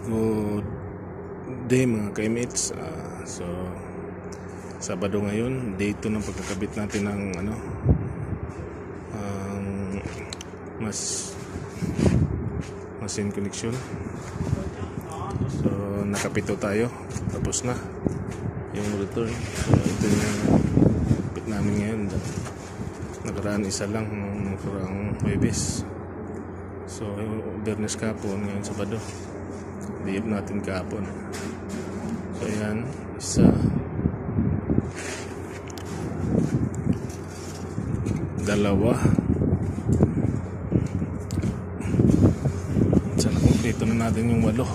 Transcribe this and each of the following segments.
Good day mga ka-mates. So Sabado ngayon, day 2 ng pagkakabit natin ng machine connection. So nakapito tayo, tapos na yung return. So ito yung bit namin ngayon. Nakaraan isa lang nung nakarang Huwebes. So Biyernes kahapon, ngayon Sabado. Diip natin kahapon. So yan, isa, dalawa, sana kumpleto na natin yung 8.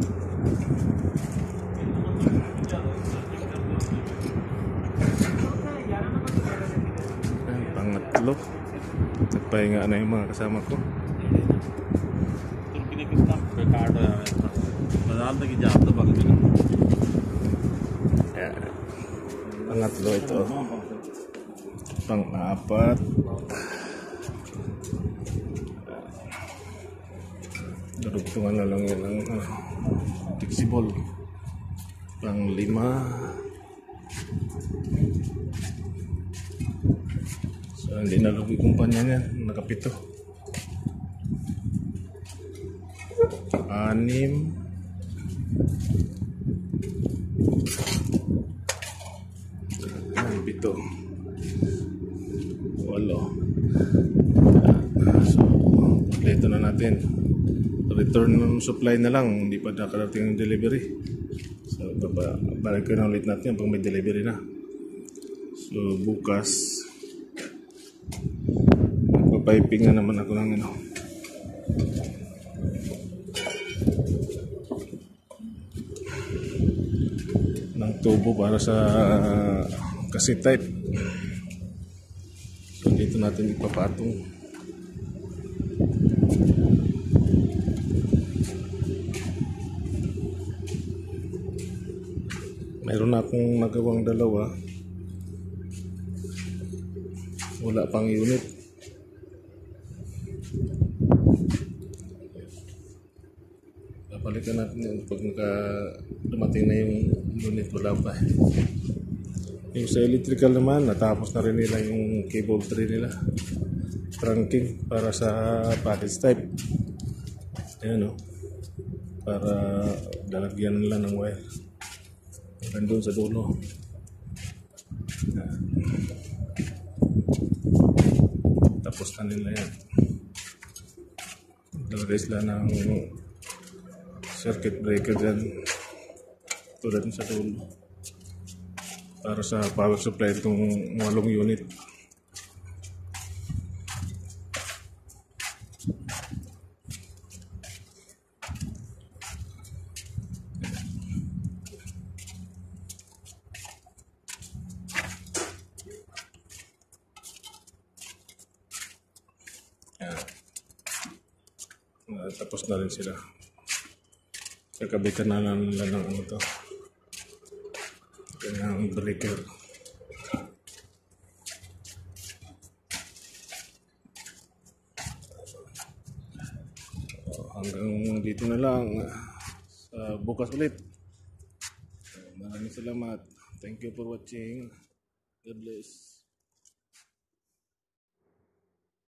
Ay, pangatlo, nagpahinga na yung mga kasama ko. Pangatlo ito, pang-apat, darugtungan na lang yan ang flexible, pang-5, so hindi na lugi kumpanya niyan, nakapito, 6, 7, 8. So kompleto na natin. Return ng supply na lang, hindi pa nakarating yung delivery. So balik na ulit natin pag may delivery na. So bukas magpapiping na naman ako ng ng tubo para sa kasi type. So dito natin ipapatong. Mayroon na akong nagawang dalawa, wala pang unit. Babalikan natin yun pag dumating na yung unit, wala pa. Yung sa electrical naman, natapos na rin nila yung cable tray nila, trunking para sa package type. Ayan para dalagyan nila ng wire hanggang doon sa dulo. Tapos na nila yan. Dalagay sila ng circuit breaker dyan tulad sa dulo para sa power supply itong 8 unit. Tapos na rin sila. Kakabitan na lang nila ng ito. Ng breaker. Hanggang dito na lang. Sa bukas ulit. Maraming salamat. Thank you for watching. God bless.